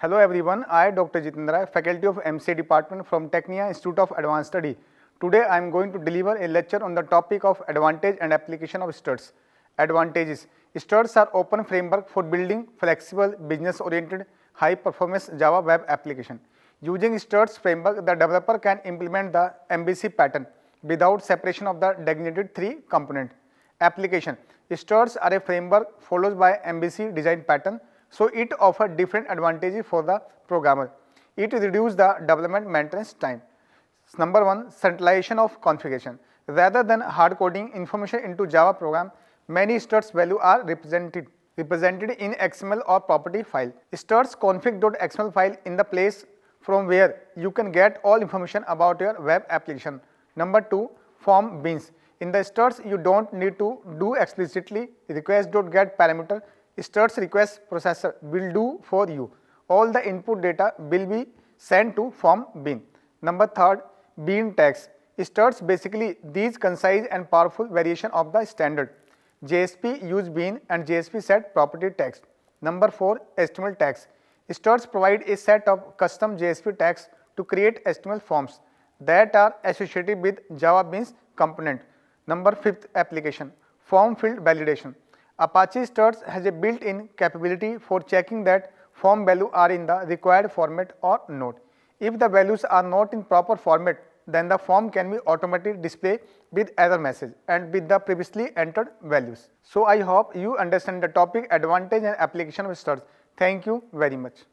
Hello everyone, I Dr. Jitendra, faculty of MCA department from Technia Institute of Advanced Study. Today I am going to deliver a lecture on the topic of advantage and application of struts. Advantages. Struts are open framework for building flexible, business-oriented, high-performance Java web application. Using struts framework, the developer can implement the MVC pattern without separation of the designated three components. Application. Struts are a framework followed by MVC design pattern, so it offers different advantages for the programmer. It reduces the development maintenance time. Number 1, centralization of configuration. Rather than hard coding information into Java program, many struts values are represented in XML or property file. Struts config.xml file in the place from where you can get all information about your web application. Number 2, form beans. In the struts, you don't need to do explicitly request.get parameter. Struts request processor will do for you. All the input data will be sent to form bean. Number 3, bean tags. Struts basically these concise and powerful variation of the standard. JSP use bean and JSP set property tags. Number 4, HTML tags. Struts provide a set of custom JSP tags to create HTML forms that are associated with Java Beans component. Number 5, application. Form field validation. Apache Struts has a built-in capability for checking that form values are in the required format or not. If the values are not in proper format, then the form can be automatically displayed with error message and with the previously entered values. So I hope you understand the topic advantage and application of struts. Thank you very much.